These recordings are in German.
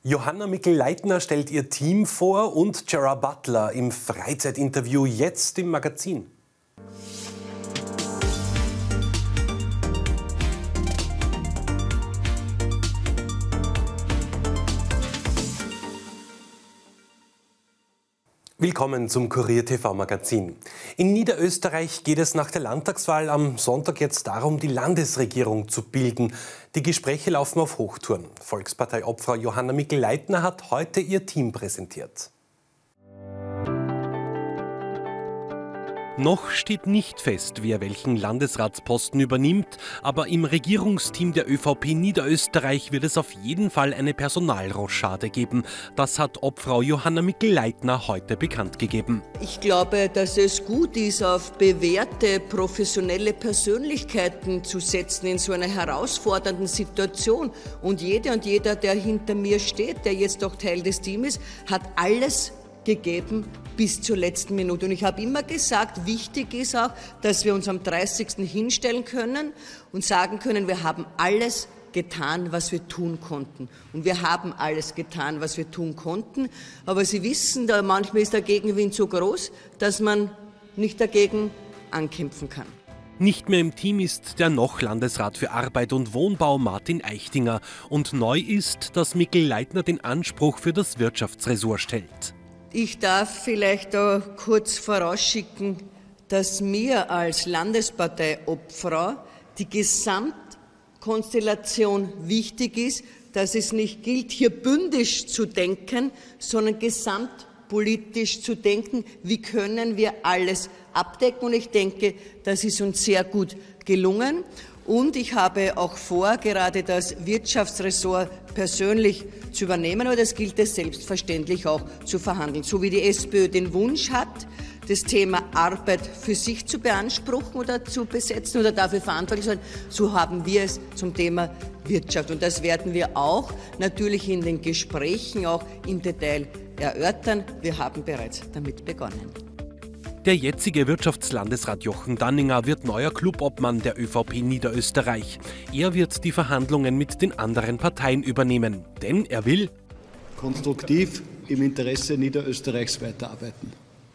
Johanna Mikl-Leitner stellt ihr Team vor und Gerard Butler im Freizeitinterview jetzt im Magazin. Willkommen zum Kurier TV Magazin. In Niederösterreich geht es nach der Landtagswahl am Sonntag jetzt darum, die Landesregierung zu bilden. Die Gespräche laufen auf Hochtouren. Volkspartei-Obfrau Johanna Mikl-Leitner hat heute ihr Team präsentiert. Noch steht nicht fest, wer welchen Landesratsposten übernimmt, aber im Regierungsteam der ÖVP Niederösterreich wird es auf jeden Fall eine Personalrochade geben. Das hat Obfrau Johanna Mikl-Leitner heute bekannt gegeben. Ich glaube, dass es gut ist, auf bewährte, professionelle Persönlichkeiten zu setzen in so einer herausfordernden Situation. Und jede und jeder, der hinter mir steht, der jetzt auch Teil des Teams ist, hat alles gegeben bis zur letzten Minute. Und ich habe immer gesagt, wichtig ist auch, dass wir uns am 30. hinstellen können und sagen können, wir haben alles getan, was wir tun konnten. Und wir haben alles getan, was wir tun konnten. Aber Sie wissen, manchmal ist der Gegenwind so groß, dass man nicht dagegen ankämpfen kann. Nicht mehr im Team ist der noch Landesrat für Arbeit und Wohnbau Martin Eichtinger. Und neu ist, dass Mikl-Leitner den Anspruch für das Wirtschaftsressort stellt. Ich darf vielleicht auch kurz vorausschicken, dass mir als Landespartei-Obfrau die Gesamtkonstellation wichtig ist, dass es nicht gilt, hier bündisch zu denken, sondern gesamtpolitisch zu denken, wie können wir alles abdecken. Und ich denke, das ist uns sehr gut gelungen. Und ich habe auch vor, gerade das Wirtschaftsressort persönlich zu übernehmen, aber das gilt es selbstverständlich auch zu verhandeln. So wie die SPÖ den Wunsch hat, das Thema Arbeit für sich zu beanspruchen oder zu besetzen oder dafür verantwortlich sein, so haben wir es zum Thema Wirtschaft. Und das werden wir auch natürlich in den Gesprächen auch im Detail erörtern. Wir haben bereits damit begonnen. Der jetzige Wirtschaftslandesrat Jochen Danninger wird neuer Clubobmann der ÖVP Niederösterreich. Er wird die Verhandlungen mit den anderen Parteien übernehmen, denn er will konstruktiv im Interesse Niederösterreichs weiterarbeiten.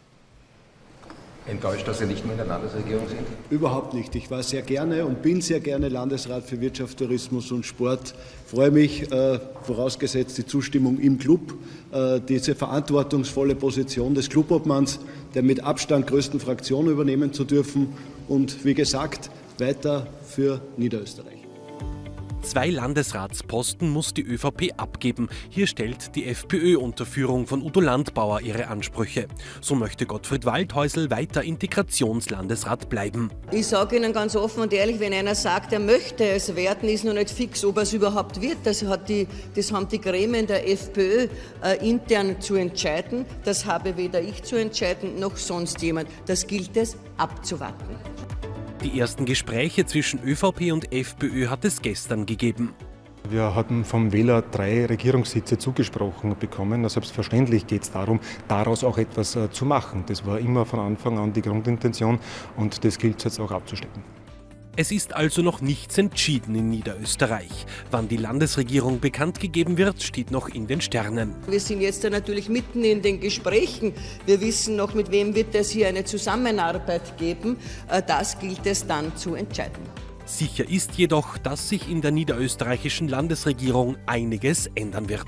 Enttäuscht, dass Sie nicht mehr in der Landesregierung sind? Überhaupt nicht. Ich war sehr gerne und bin sehr gerne Landesrat für Wirtschaft, Tourismus und Sport. Ich freue mich, vorausgesetzt die Zustimmung im Club, diese verantwortungsvolle Position des Clubobmanns, der mit Abstand größten Fraktion übernehmen zu dürfen und wie gesagt, weiter für Niederösterreich. 2 Landesratsposten muss die ÖVP abgeben. Hier stellt die FPÖ unter Führung von Udo Landbauer ihre Ansprüche. So möchte Gottfried Waldhäusl weiter Integrationslandesrat bleiben. Ich sage Ihnen ganz offen und ehrlich, wenn einer sagt, er möchte es werden, ist noch nicht fix, ob er es überhaupt wird. Das haben die Gremien der FPÖ intern zu entscheiden. Das habe weder ich zu entscheiden, noch sonst jemand. Das gilt es abzuwarten. Die ersten Gespräche zwischen ÖVP und FPÖ hat es gestern gegeben. Wir hatten vom Wähler 3 Regierungssitze zugesprochen bekommen. Selbstverständlich geht es darum, daraus auch etwas zu machen. Das war immer von Anfang an die Grundintention und das gilt es jetzt auch abzustecken. Es ist also noch nichts entschieden in Niederösterreich. Wann die Landesregierung bekannt gegeben wird, steht noch in den Sternen. Wir sind jetzt natürlich mitten in den Gesprächen. Wir wissen noch, mit wem wird es hier eine Zusammenarbeit geben. Das gilt es dann zu entscheiden. Sicher ist jedoch, dass sich in der niederösterreichischen Landesregierung einiges ändern wird.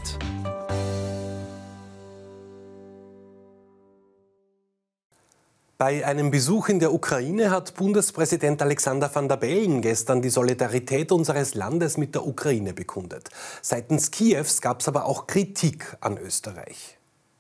Bei einem Besuch in der Ukraine hat Bundespräsident Alexander Van der Bellen gestern die Solidarität unseres Landes mit der Ukraine bekundet. Seitens Kiews gab es aber auch Kritik an Österreich.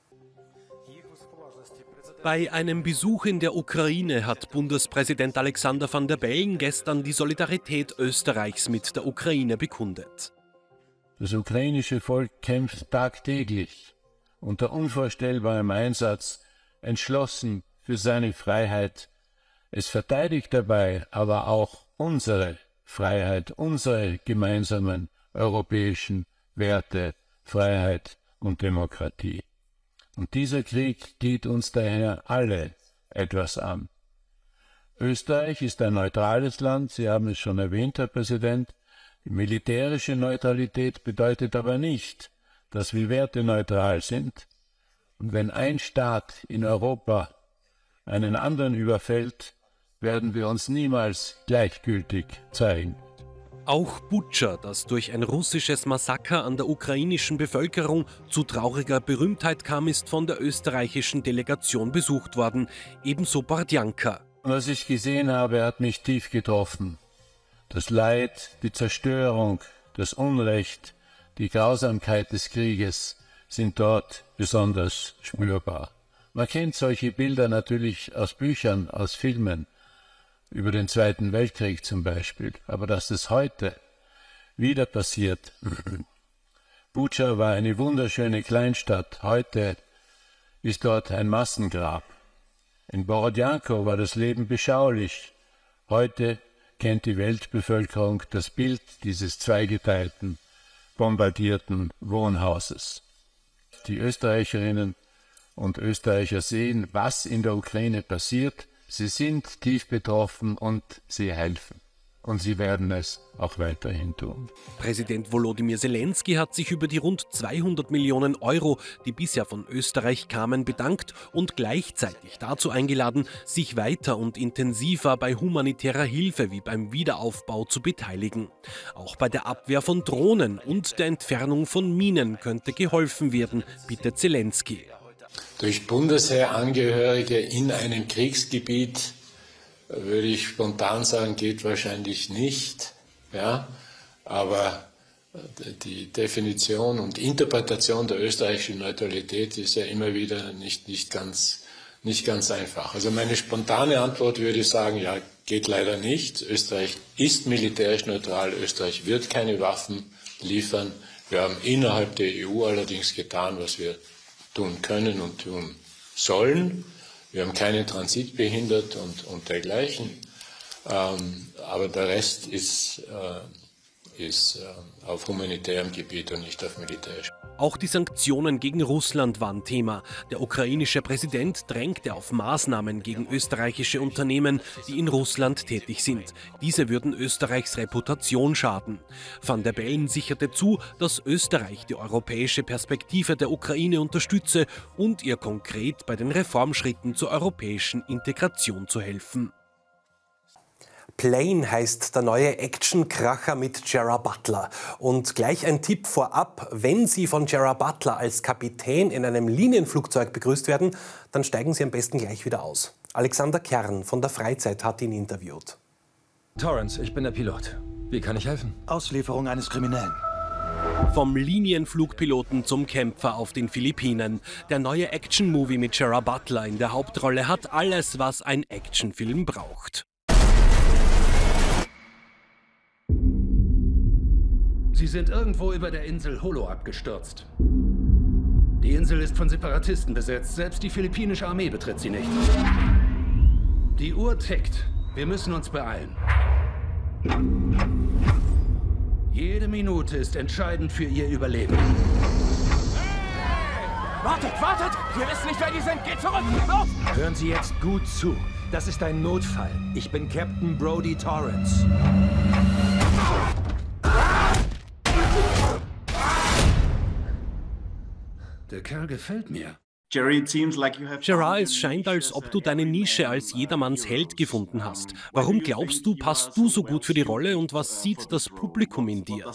Bei einem Besuch in der Ukraine hat Bundespräsident Alexander Van der Bellen gestern die Solidarität Österreichs mit der Ukraine bekundet. Das ukrainische Volk kämpft tagtäglich unter unvorstellbarem Einsatz, entschlossen für seine Freiheit. Es verteidigt dabei aber auch unsere Freiheit, unsere gemeinsamen europäischen Werte, Freiheit und Demokratie. Und dieser Krieg geht uns daher alle etwas an. Österreich ist ein neutrales Land, Sie haben es schon erwähnt, Herr Präsident. Die militärische Neutralität bedeutet aber nicht, dass wir werteneutral sind. Und wenn ein Staat in Europa einen anderen überfällt, werden wir uns niemals gleichgültig zeigen. Auch Butscha, das durch ein russisches Massaker an der ukrainischen Bevölkerung zu trauriger Berühmtheit kam, ist von der österreichischen Delegation besucht worden. Ebenso Bordjanka. Was ich gesehen habe, hat mich tief getroffen. Das Leid, die Zerstörung, das Unrecht, die Grausamkeit des Krieges sind dort besonders spürbar. Man kennt solche Bilder natürlich aus Büchern, aus Filmen, über den Zweiten Weltkrieg zum Beispiel. Aber dass das heute wieder passiert. Butscha war eine wunderschöne Kleinstadt. Heute ist dort ein Massengrab. In Borodjanko war das Leben beschaulich. Heute kennt die Weltbevölkerung das Bild dieses zweigeteilten, bombardierten Wohnhauses. Die Österreicherinnen und Österreicher sehen, was in der Ukraine passiert. Sie sind tief betroffen und sie helfen. Und sie werden es auch weiterhin tun. Präsident Volodymyr Zelensky hat sich über die rund 200 Millionen Euro, die bisher von Österreich kamen, bedankt und gleichzeitig dazu eingeladen, sich weiter und intensiver bei humanitärer Hilfe wie beim Wiederaufbau zu beteiligen. Auch bei der Abwehr von Drohnen und der Entfernung von Minen könnte geholfen werden, bittet Zelensky. Durch Bundesheerangehörige in einem Kriegsgebiet, würde ich spontan sagen, geht wahrscheinlich nicht. Ja? Aber die Definition und Interpretation der österreichischen Neutralität ist ja immer wieder nicht ganz einfach. Also meine spontane Antwort würde sagen, ja, geht leider nicht. Österreich ist militärisch neutral, Österreich wird keine Waffen liefern. Wir haben innerhalb der EU allerdings getan, was wir tun können und tun sollen. Wir haben keinen Transit behindert und dergleichen. Aber der Rest ist auf humanitärem Gebiet und nicht auf militärischem. Auch die Sanktionen gegen Russland waren Thema. Der ukrainische Präsident drängte auf Maßnahmen gegen österreichische Unternehmen, die in Russland tätig sind. Diese würden Österreichs Reputation schaden. Van der Bellen sicherte zu, dass Österreich die europäische Perspektive der Ukraine unterstütze und ihr konkret bei den Reformschritten zur europäischen Integration zu helfen. Plane heißt der neue Action-Kracher mit Gerard Butler. Und gleich ein Tipp vorab, wenn Sie von Gerard Butler als Kapitän in einem Linienflugzeug begrüßt werden, dann steigen Sie am besten gleich wieder aus. Alexander Kern von der Freizeit hat ihn interviewt. Torrance, ich bin der Pilot. Wie kann ich helfen? Auslieferung eines Kriminellen. Vom Linienflugpiloten zum Kämpfer auf den Philippinen. Der neue Action-Movie mit Gerard Butler in der Hauptrolle hat alles, was ein Actionfilm braucht. Sie sind irgendwo über der Insel Holo abgestürzt. Die Insel ist von Separatisten besetzt. Selbst die philippinische Armee betritt sie nicht. Die Uhr tickt. Wir müssen uns beeilen. Jede Minute ist entscheidend für Ihr Überleben. Wartet, wartet! Wir wissen nicht, wer die sind. Geht zurück! Los! Hören Sie jetzt gut zu. Das ist ein Notfall. Ich bin Captain Brody Torrance. Der Kerl gefällt mir. Gerard, es scheint, als ob du deine Nische als jedermanns Held gefunden hast. Warum glaubst du, passt du so gut für die Rolle und was sieht das Publikum in dir?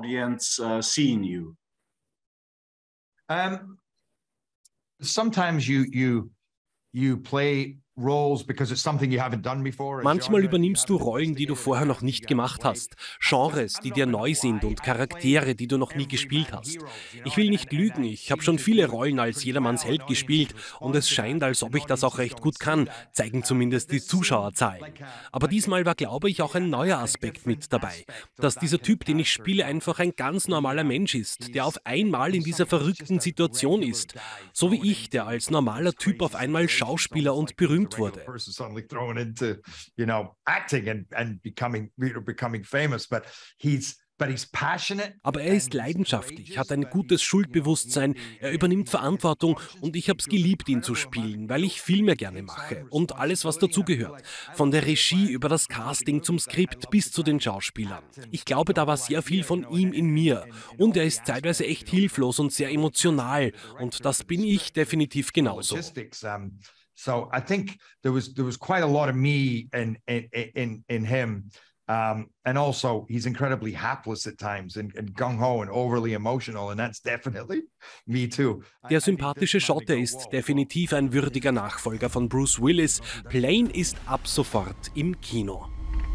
Sometimes you play roles because it's something you haven't done before. Manchmal übernimmst du Rollen, die du vorher noch nicht gemacht hast. Genres, die dir neu sind und Charaktere, die du noch nie gespielt hast. Ich will nicht lügen, ich habe schon viele Rollen als jedermanns Held gespielt und es scheint, als ob ich das auch recht gut kann, zeigen zumindest die Zuschauerzahlen. Aber diesmal war, glaube ich, auch ein neuer Aspekt mit dabei. Dass dieser Typ, den ich spiele, einfach ein ganz normaler Mensch ist, der auf einmal in dieser verrückten Situation ist. So wie ich, der als normaler Typ auf einmal Schauspieler und berühmt wurde. Suddenly thrown into, acting and becoming famous, but Aber er ist leidenschaftlich, hat ein gutes Schuldbewusstsein, er übernimmt Verantwortung und ich habe es geliebt, ihn zu spielen, weil ich Filme gerne mache und alles, was dazugehört. Von der Regie über das Casting zum Skript bis zu den Schauspielern. Ich glaube, da war sehr viel von ihm in mir und er ist zeitweise echt hilflos und sehr emotional und das bin ich definitiv genauso. So I think there was quite a lot of me in him. And also, he's incredibly hapless at times and gung-ho and overly emotional, and that's definitely me too. Der sympathische Schotte ist definitiv ein würdiger Nachfolger von Bruce Willis. Plane ist ab sofort im Kino.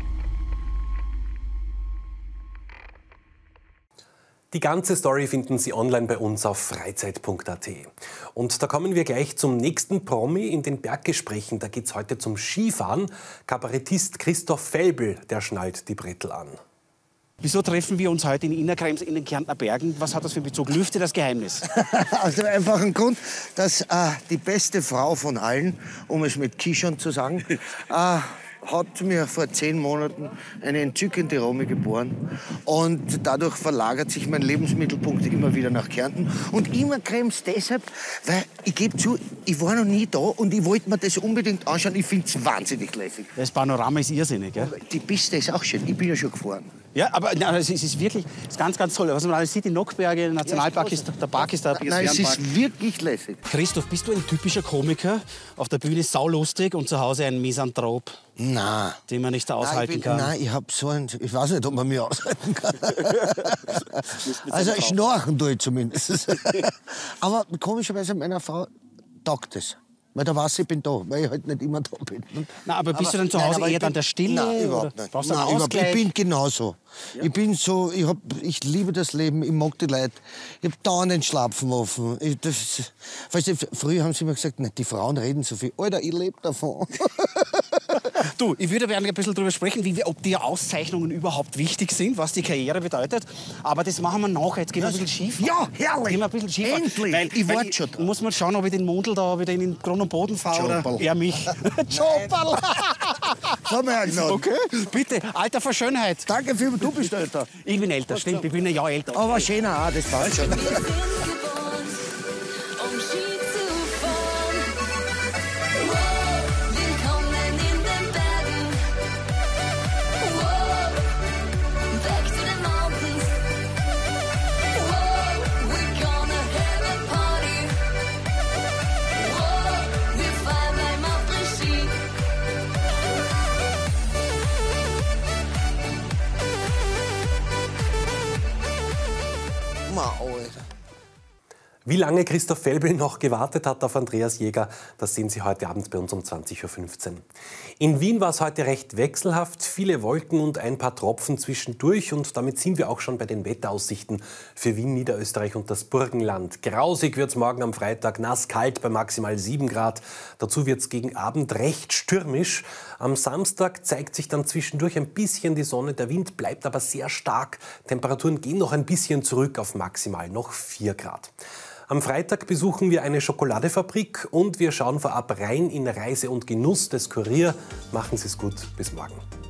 Die ganze Story finden Sie online bei uns auf freizeit.at. Und da kommen wir gleich zum nächsten Promi in den Berggesprächen. Da geht es heute zum Skifahren. Kabarettist Christoph Felbl, der schnallt die Brettel an. Wieso treffen wir uns heute in Innerkrems in den Kärntner Bergen? Was hat das für einen Bezug? Lüfte das Geheimnis. Aus dem einfachen Grund, dass die beste Frau von allen, um es mit Kischern zu sagen, hat mir vor 10 Monaten eine entzückende Romy geboren. Und dadurch verlagert sich mein Lebensmittelpunkt immer wieder nach Kärnten. Und Innerkrems deshalb, weil ich gebe zu, ich war noch nie da und ich wollte mir das unbedingt anschauen. Ich finde es wahnsinnig lässig. Das Panorama ist irrsinnig, gell? Die Piste ist auch schön. Ich bin ja schon gefahren. Ja, aber nein, es ist wirklich ganz, ganz toll. Was man alles sieht, die Nockberge, der Nationalpark ist, der Park ist da. Nein, es ist wirklich lässig. Christoph, bist du ein typischer Komiker? Auf der Bühne saulustig und zu Hause ein Misanthrop? Nein. Den man nicht aushalten kann? Nein, ich habe so ein... Ich weiß nicht, ob man mich aushalten kann. Also schnarchen tue ich zumindest. Aber komischerweise meiner Frau taugt es. Weil da weiß ich bin da, weil ich halt nicht immer da bin. Na, aber bist du dann zu Hause eher dann der Stille? Nein, überhaupt nicht. Brauchst du einen Ausgleich? Ich bin genauso. Ja. Ich bin so, ich liebe das Leben, ich mag die Leute. Ich habe dauernd den Schlapfen offen. Früher haben sie immer gesagt, nicht, die Frauen reden so viel. Alter, ich lebe davon. Du, ich würde gerne ein bisschen darüber sprechen, ob die Auszeichnungen überhaupt wichtig sind, was die Karriere bedeutet. Aber das machen wir nachher. Jetzt gehen wir ein bisschen schief. Ja, herrlich. Gehen wir ein bisschen schief. Endlich. Ich warte schon da. Muss man schauen, ob ich den Mundl da, ob ich den in Grund und Boden fahre oder er mich. Jobberl. Okay, bitte. Alter vor Schönheit. Danke vielmals, du bist älter. Ich bin älter, stimmt. Ich bin ein Jahr älter. Aber schöner auch, das passt schon. Wie lange Christoph Felbl noch gewartet hat auf Andreas Jäger, das sehen Sie heute Abend bei uns um 20:15 Uhr. In Wien war es heute recht wechselhaft, viele Wolken und ein paar Tropfen zwischendurch. Und damit sind wir auch schon bei den Wetteraussichten für Wien, Niederösterreich und das Burgenland. Grausig wird es morgen am Freitag, nasskalt bei maximal 7 Grad. Dazu wird es gegen Abend recht stürmisch. Am Samstag zeigt sich dann zwischendurch ein bisschen die Sonne, der Wind bleibt aber sehr stark. Temperaturen gehen noch ein bisschen zurück auf maximal noch 4 Grad. Am Freitag besuchen wir eine Schokoladefabrik und wir schauen vorab rein in Reise und Genuss des Kurier. Machen Sie es gut, bis morgen.